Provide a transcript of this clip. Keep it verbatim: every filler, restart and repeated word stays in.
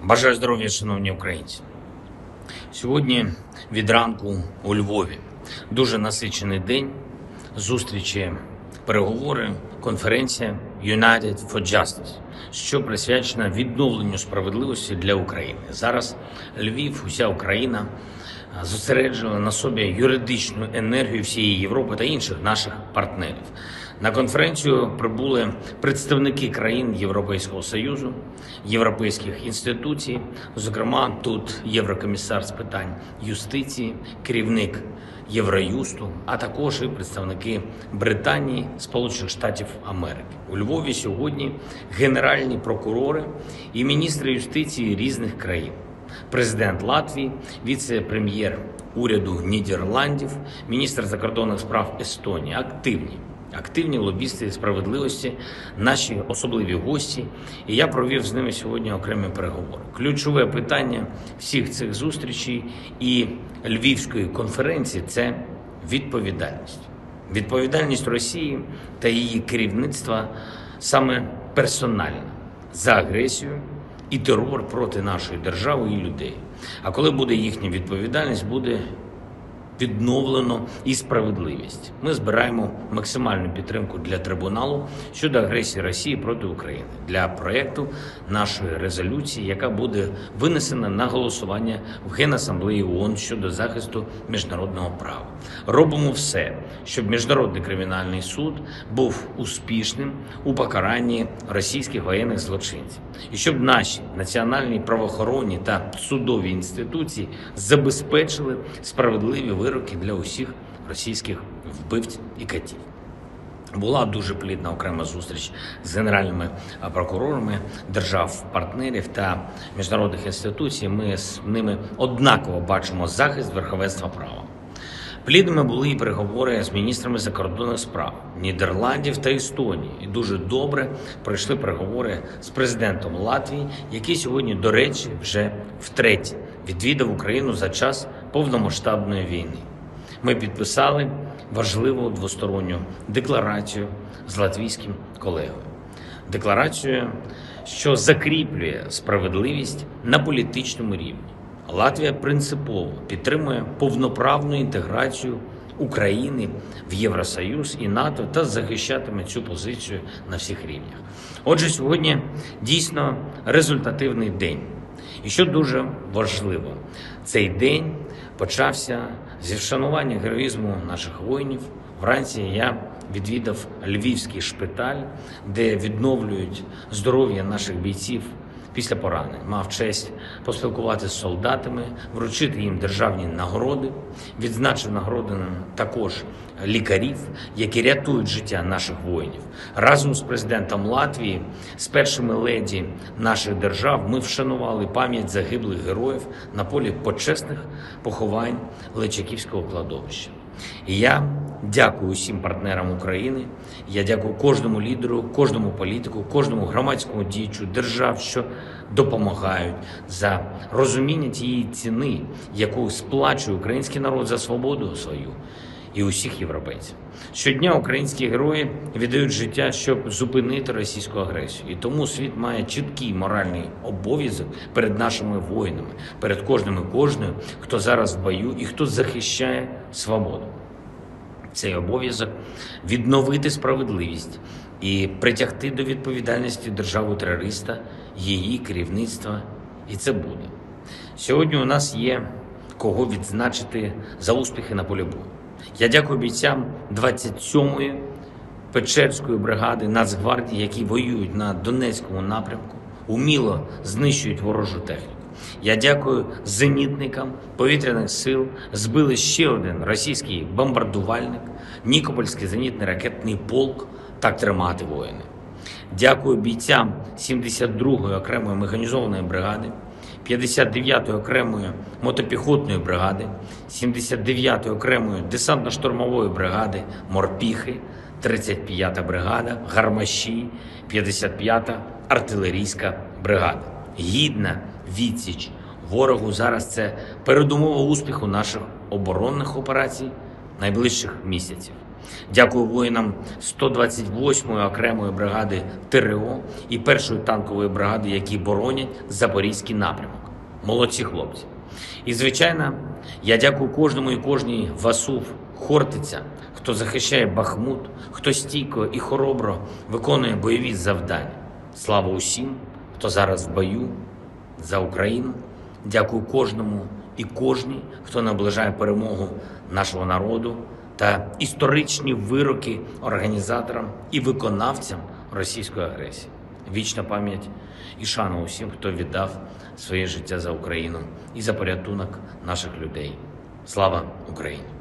Бажаю здоров'я, шановні українці. Сьогодні від ранку у Львові дуже насичений день, зустрічі, переговори, конференція United for Justice, що присвячена відновленню справедливості для України. Зараз Львів, уся Україна зосереджувала на собі юридичну енергію всієї Європи та інших наших партнерів. На конференцію прибули представники країн Європейського Союзу, європейських інституцій, зокрема тут єврокомісар з питань юстиції, керівник Євроюсту, а також і представники Британії, Сполучених Штатів Америки. У Львові сьогодні генеральні прокурори і міністри юстиції різних країн. Президент Латвії, віце-прем'єр уряду Нідерландів, міністр закордонних справ Естонії. Активні. Активні лобісти справедливості, наші особливі гості. І я провів з ними сьогодні окремі переговори. Ключове питання всіх цих зустрічей і Львівської конференції – це відповідальність. Відповідальність Росії та її керівництва саме персональна за агресію і терор проти нашої держави і людей. А коли буде їхня відповідальність, буде відновлено і справедливість. Ми збираємо максимальну підтримку для трибуналу щодо агресії Росії проти України, для проєкту нашої резолюції, яка буде винесена на голосування в Генасамблеї ООН щодо захисту міжнародного права. Робимо все, щоб Міжнародний кримінальний суд був успішним у покаранні російських воєнних злочинців. І щоб наші національні правоохоронні та судові інституції забезпечили справедливі вироки для усіх російських вбивць і катів. Була дуже плідна окрема зустріч з генеральними прокурорами держав-партнерів та міжнародних інституцій. Ми з ними однаково бачимо захист верховенства права. Плідними були і переговори з міністрами закордонних справ Нідерландів та Естонії. І дуже добре пройшли переговори з президентом Латвії, який сьогодні, до речі, вже втретє відвідав Україну за час повномасштабної війни. Ми підписали важливу двосторонню декларацію з латвійським колегою. Декларацію, що закріплює справедливість на політичному рівні. Латвія принципово підтримує повноправну інтеграцію України в Євросоюз і НАТО та захищатиме цю позицію на всіх рівнях. Отже, сьогодні дійсно результативний день. І що дуже важливо, цей день почався зі вшанування героїзму наших воїнів. Вранці я відвідав Львівський шпиталь, де відновлюють здоров'я наших бійців після поранень. Мав честь поспілкуватися з солдатами, вручити їм державні нагороди, відзначив нагородами також лікарів, які рятують життя наших воїнів. Разом з президентом Латвії, з першими леді наших держав, ми вшанували пам'ять загиблих героїв на полі почесних поховань Личаківського кладовища. І я дякую усім партнерам України, я дякую кожному лідеру, кожному політику, кожному громадському діячу держав, що допомагають, за розуміння тієї ціни, яку сплачує український народ за свободу свою і усіх європейців. Щодня українські герої віддають життя, щоб зупинити російську агресію. І тому світ має чіткий моральний обов'язок перед нашими воїнами, перед кожним і кожною, хто зараз в бою і хто захищає свободу. Цей обов'язок – відновити справедливість і притягти до відповідальності державу-терориста, її керівництва, і це буде. Сьогодні у нас є кого відзначити за успіхи на полі бою. Я дякую бійцям двадцять сьомої Печерської бригади Нацгвардії, які воюють на Донецькому напрямку, уміло знищують ворожу техніку. Я дякую зенітникам повітряних сил, збили ще один російський бомбардувальник, Нікопольський зенітний ракетний полк, так тримати воїни. Дякую бійцям сімдесят другої окремої механізованої бригади, п'ятдесят дев'ятої окремої мотопіхотної бригади, сімдесят дев'ятої окремої десантно-штурмової бригади «Морпіхи», тридцять п'ята бригада, гармаші, п'ятдесят п'ята артилерійська бригада. Гідна відсіч ворогу зараз – це передумова успіху наших оборонних операцій найближчих місяців. Дякую воїнам сто двадцять восьмої окремої бригади ТрО і першої танкової бригади, які боронять Запорізький напрямок. Молодці хлопці. І, звичайно, я дякую кожному і кожній ВАСУВ Хортиця, хто захищає Бахмут, хто стійко і хоробро виконує бойові завдання. Слава усім, хто зараз в бою за Україну. Дякую кожному і кожній, хто наближає перемогу нашого народу та історичні вироки організаторам і виконавцям російської агресії. Вічна пам'ять і шана усім, хто віддав своє життя за Україну і за порятунок наших людей. Слава Україні!